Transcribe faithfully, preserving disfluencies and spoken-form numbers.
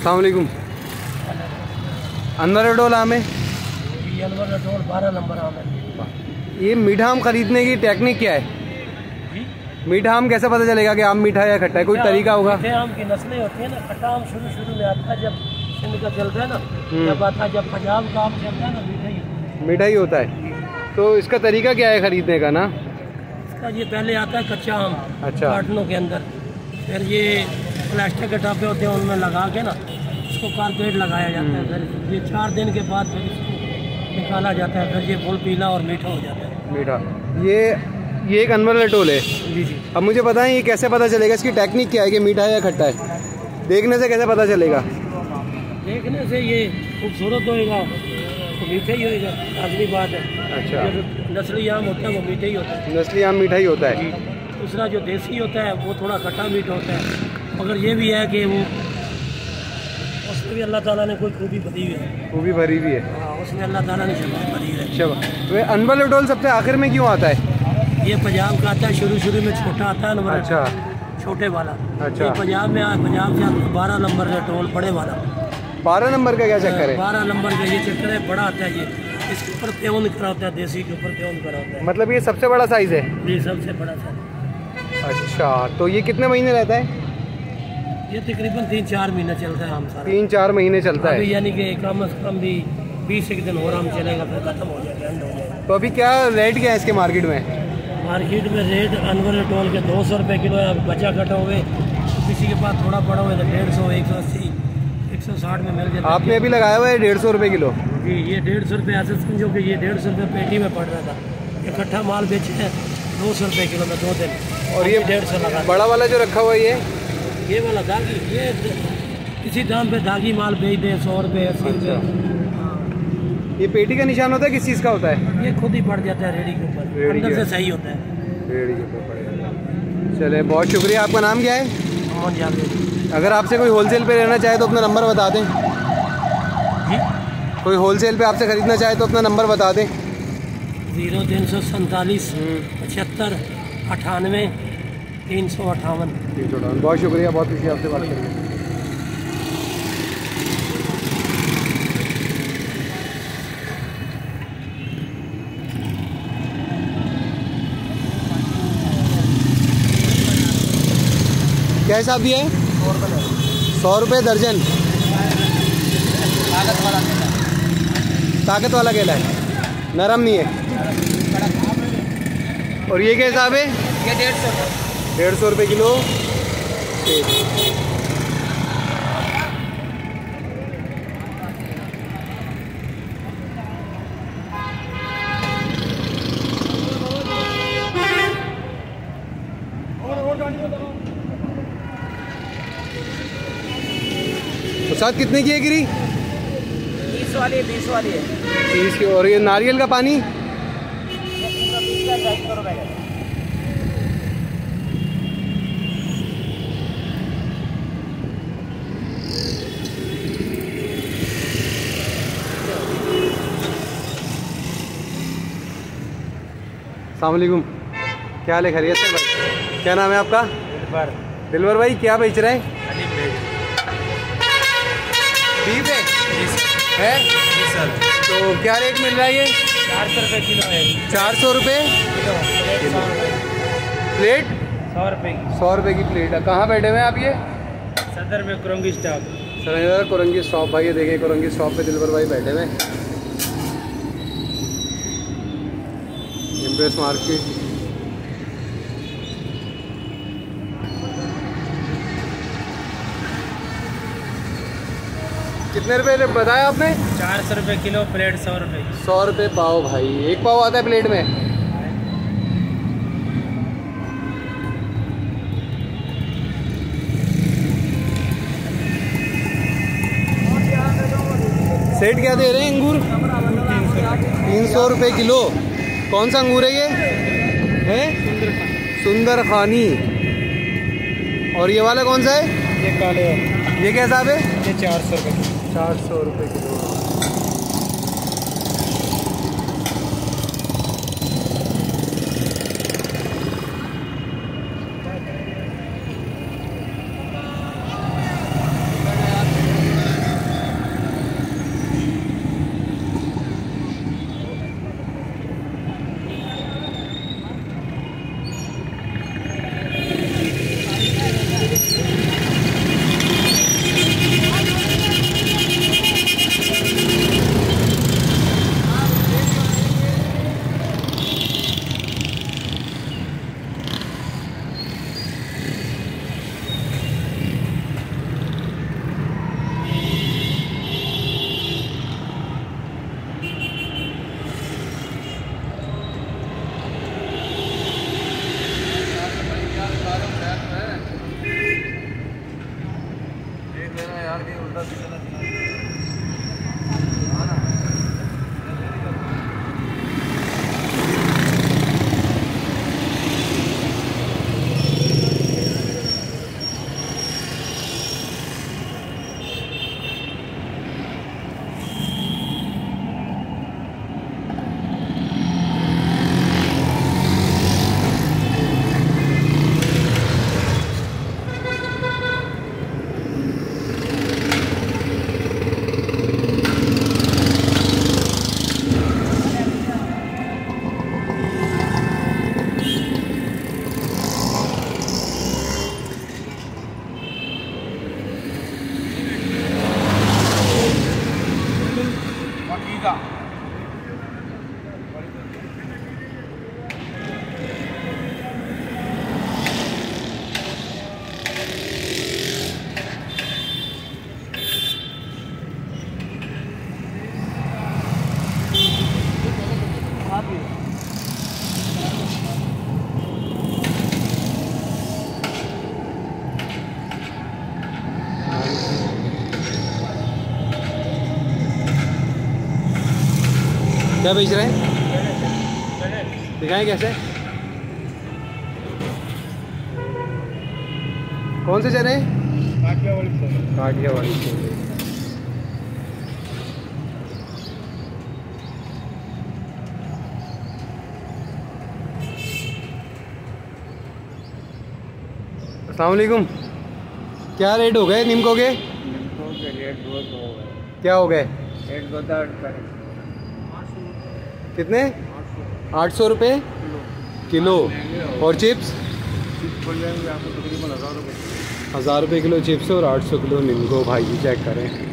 अस्सलाम वालेकुम। अनवर डोल आम है, अनवर डोल बारह नंबर आम है। ये मीठा आम खरीदने की टेक्निक क्या है? मीठा आम कैसे पता चलेगा कि आम मीठा है या खट्टा है? कोई तरीका होगा? मीठे आम की नस्लें होती है ना, खट्टा आम शुरू शुरू में आता है जब सिंध का चलता है ना, जब आता है, जब पंजाब का आम चलता है ना, मीठा ही मीठा ही होता है। तो इसका तरीका क्या है खरीदने का ना? इसका ये पहले आता है कच्चा आम, अच्छा, कार्टनों के अंदर, फिर ये प्लास्टिक के डब्बे होते हैं उनमें लगा के ना इसको कारपेट लगाया जाता है, फिर ये चार दिन के बाद फिर इसको निकाला जाता है, फिर ये फुल पीला और मीठा हो जाता है। मीठा। ये ये एक अनवर लटोल है जी जी। अब मुझे बताएं ये कैसे पता चलेगा, इसकी टेक्निक क्या है कि मीठा है या खट्टा है? देखने से कैसे पता चलेगा? देखने से ये खूबसूरत होएगा तो मीठा ही होएगा, आखिरी बात है। अच्छा, नस्ली आम होता है वो मीठा ही होता है। नस्ली आम मीठा ही होता है। दूसरा जो देसी होता है वो थोड़ा खट्टा मीठा होता है, मगर ये भी है कि वो उसमें भी अल्लाह ताला ने कोई खूबी भरी हुई है, खूबी भरी हुई है। हाँ, उसमें अल्लाह ताला ने शक्ल भरी हुई है। अच्छा, वे अनवर लटोल सबसे आखिर में क्यों आता है? ये पंजाब का आता है, शुरू शुरू में छोटा आता है अनवर, अच्छा, छोटे वाला। अच्छा, ये पंजाब में पंजाब से आता है बारह नंबर लटोल, बड़े वाला। बारह नंबर का क्या चक्कर है? बारह नंबर का ये चक्कर है, बड़ा आता है ये, इसके ऊपर प्योन करा होता है, देसी के ऊपर प्योन करा होता है। मतलब ये सबसे बड़ा साइज है? ये सबसे बड़ा साइज। अच्छा, तो ये कितने महीने रहता है? ये तकरीबन तीन चार महीने चलता है आम सारा। तीन चार महीने चलता है, यानी कि कम से कम भी बीस एक दिन और आम चलेगा, फिर खत्म हो जाएगा, एंड हो जाएगा। तो अभी क्या रेट क्या है इसके मार्केट में? मार्केट में रेट अनवर लटोल के दो सौ रुपये किलो है। अब बचा कटा हुए तो किसी के पास थोड़ा पड़ा हुआ है तो डेढ़ सौ, एक सौ अस्सी, एक सौ साठ में मिल जाता है। आपने अभी लगाया हुआ है डेढ़ सौ रुपये किलो? जी, ये डेढ़ सौ रुपये ऐसे समझो कि ये डेढ़ सौ रुपये पेटी में पड़ रहा था। इकट्ठा माल बेचे हैं दो सौ रुपये किलो में दो दिन, और ये डेढ़ सौ लगा। बड़ा वाला जो रखा हुआ है ये ये वाला दागी, ये किसी दाम पे दागी माल बेच दे सौ रुपये अस्सी रुपये। ये पेटी का निशान होता है, किस चीज़ का होता है? ये खुद ही पड़ जाता है रेडी के ऊपर, अंदर से सही होता है। रेडी के ऊपर पड़ जाता है। चले, बहुत शुक्रिया। आपका नाम क्या है? मोहम्मद जावेद। अगर आपसे कोई होलसेल पे लेना चाहे तो अपना नंबर बता दें। जी, कोई होलसेल पे आपसे खरीदना चाहे तो अपना नंबर बता दें। जीरो तीन सौ सैंतालीस पचहत्तर अठानवे तीन सौ अट्ठावन। बहुत शुक्रिया, बहुत खुशी आपसे बात करेंगे। क्या हिसाब दिया है? सौ रुपये दर्जन। ताकत वाला ताकत वाला केला है, नरम नहीं है। और ये क्या हिसाब है? ये डेढ़ सौ डेढ़ सौ रुपये किलो। तो साथ कितने की है गिरी? बीस वाली बीस वाली है। तीस की। और ये नारियल का पानी? अस्सलाम वालेकुम, क्या हाल है? खैरियत से भाई? क्या नाम है आपका? दिलवर। दिलवर भाई, क्या बेच रहे हैं? बीफ है? है? जी सर। तो क्या रेट मिल रहा है ये? चार सौ रुपये किलो है। चार सौ रुपये किलो प्लेट? सौ रुपये की। सौ रुपये की प्लेट है। कहाँ बैठे हुए हैं आप ये? सदर में Korangi stop. Sir Korangi shop भाई, ये देखें कुरंगी शॉप पे दिलवर भाई बैठे हुए। Empress market. कितने रुपए बताया आपने? चार सौ रुपये किलो, प्लेट सौ रुपये की। सौ रुपये पाव भाई, एक पाव आता है प्लेट में। सेठ क्या दे रहे हैं अंगूर? तीन सौ रुपये किलो। कौन सा अंगूर है ये? है सुंदर खानी। और ये वाला कौन सा है? ये काले है। ये क्या हिसाब है? ये चार सौ रुपये किलो। चार सौ रुपये किलो। क्या बेच रहे हैं? दिखाएं कैसे? कौन से चने? काठियावाड़ी काठियावाड़ी छोले। अस्सलाम वालेकुम। क्या रेट हो गए नीमको के? नीमको के रेट बहुत हो गए। क्या हो गए? रेट बता कितने? आठ सौ रुपये किलो। और चिप्स? पड़ जाएंगे आपको तकरीबन हज़ार रुपये। हज़ार रुपये किलो चिप्स और आठ सौ किलो नीमको। भाई जी चेक करें।